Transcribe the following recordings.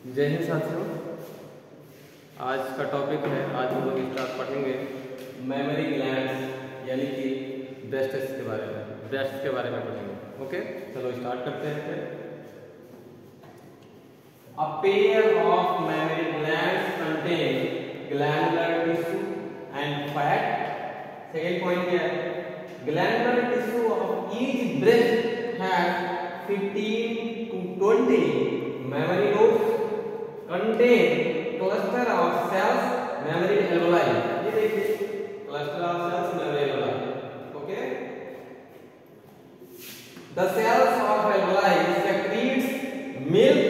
जय हिंद साथियों। आज का टॉपिक है, आज हम लोग स्टार्ट पढ़ेंगे मेमोरी ग्लैंड्स यानी कि ब्रेस्ट्स के बारे में, ब्रेस्ट के बारे में पढ़ेंगे। ओके, चलो स्टार्ट करते हैं फिर। A pair of mammary glands contain glandular tissue and fat. Second point क्या है? Glandular tissue of each breast has 15 to 20 mammary lobes. Contain cluster of cells, mammary alveoli. ये देखिए, cluster of cells, mammary alveoli. Okay. The cells of alveoli secretes milk.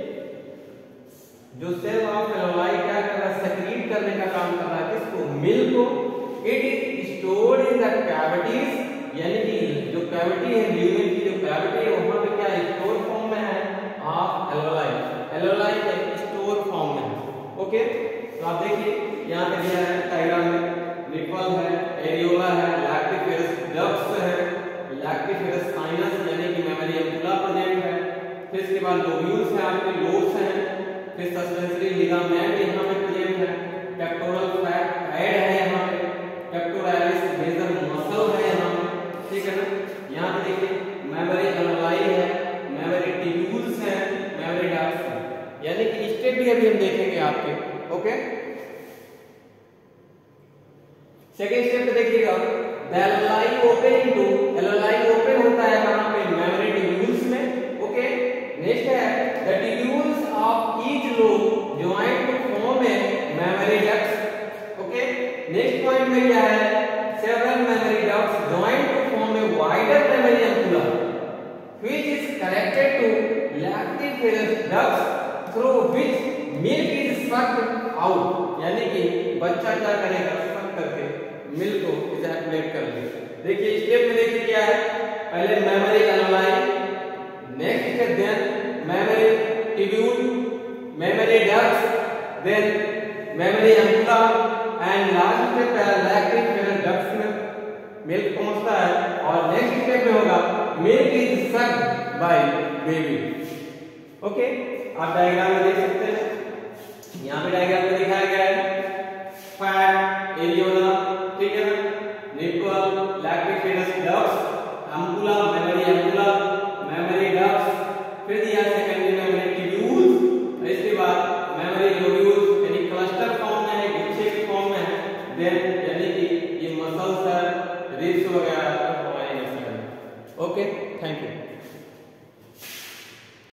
जो cell of alveoli क्या कर रहा है? Secrete करने का काम कर रहा है किसको? मिल्क को। It is stored in the cavities, यानी कि जो कैविटी है, ल्यूमेन की जो कैविटी है, वहां पे क्या स्टोर फॉर्म में है ऑफ एल्वेओलाई। एल्वेओलाई के स्टोर फॉर्म में है। ओके, तो आप देखिए यहां पे दिया है डायग्राम में, निपल है, एरियोला है, लैक्टिफेरस डक्ट्स है, लैक्टिफेरस साइनस यानी कि मेमोरी एम्पुला प्रेजेंट है। फिर इसके बाद लोब्यूल्स है, आपके लोब्स हैं, फिर सस्पेंसरी लिगामेंट यहाँ पे प्रेजेंट है, पेक्टोरल फैट पैड है यहाँ पे, पेक्टोरालिस मेजर मसल है यहाँ पे, ठीक है ना। यहाँ पे देखिए मेमोरी एल्वेओलाई है, मेमोरी ट्यूब्यूल्स हैं, मेमोरी डक्ट्स हैं, यानी कि स्टेप भी अभी हम देखेंगे आपके। ओके, सेकंड स्टेप पे देखिएगा, the alveoli open into, alveoli open होता है कहां पे? मेमोरी ट्यूब्यूल्स में। ओके, नेक्स्ट है the tubules of each lobe joined to form a mammary ducts. Okay, next point में क्या है? Several mammary ducts joined to form a wider mammary ampulla which is connected to lactiferous ducts through which milk is sucked out. यानी कि बच्चा क्या करेगा? सक करके मिल्क को इजैकुलेट कर लेगा। देखिए स्टेप में देखिए क्या है? पहले mammary alveoli, next then mammary tubule, memory ducts, then memory ampulla and last step है lactiferous ducts में मिल्क पहुंचता है और नेक्स्ट स्टेप में होगा milk is sucked by baby. Okay, आप डायग्राम में देख सकते हैं, यहाँ पे डायग्राम में दिखाया गया